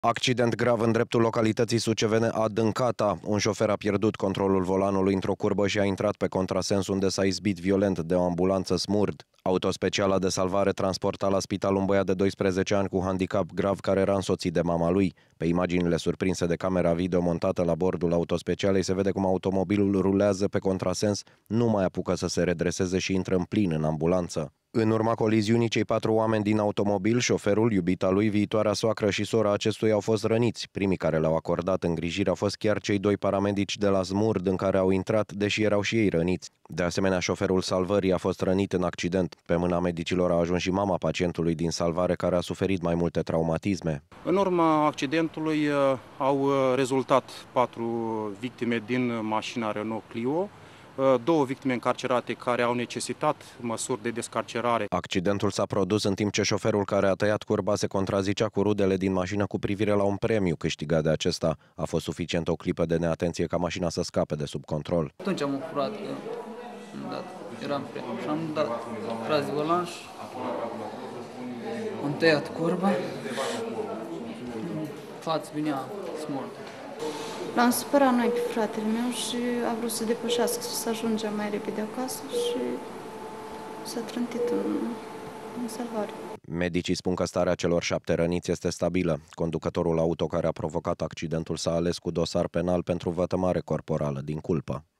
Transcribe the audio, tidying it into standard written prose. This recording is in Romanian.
Accident grav în dreptul localității sucevene Adâncata. Un șofer a pierdut controlul volanului într-o curbă și a intrat pe contrasens, unde s-a izbit violent de o ambulanță Smurd. Autospeciala de salvare transporta la spital un băiat de 12 ani cu handicap grav care era însoțit de mama lui. Pe imaginile surprinse de camera video montată la bordul autospecialei se vede cum automobilul rulează pe contrasens, nu mai apucă să se redreseze și intră în plin în ambulanță. În urma coliziunii, cei 4 oameni din automobil, șoferul, iubita lui, viitoarea soacră și sora acestuia au fost răniți. Primii care le-au acordat îngrijire au fost chiar cei 2 paramedici de la Smurd în care au intrat, deși erau și ei răniți. De asemenea, șoferul salvării a fost rănit în accident. Pe mâna medicilor a ajuns și mama pacientului din salvare, care a suferit mai multe traumatisme. În urma accidentului au rezultat 4 victime din mașina Renault Clio, 2 victime încarcerate care au necesitat măsuri de descarcerare. Accidentul s-a produs în timp ce șoferul care a tăiat curba se contrazicea cu rudele din mașină cu privire la un premiu câștigat de acesta. A fost suficient o clipă de neatenție ca mașina să scape de sub control. Atunci am furat, eram premiu și am dat tras de volan și am tăiat curba, față venea Smurd. L-am supărat noi pe fratele meu și a vrut să depășească, să ajungem mai repede acasă și s-a trântit în salvare. Medicii spun că starea celor 7 răniți este stabilă. Conducătorul auto care a provocat accidentul s-a ales cu dosar penal pentru vătămare corporală din culpă.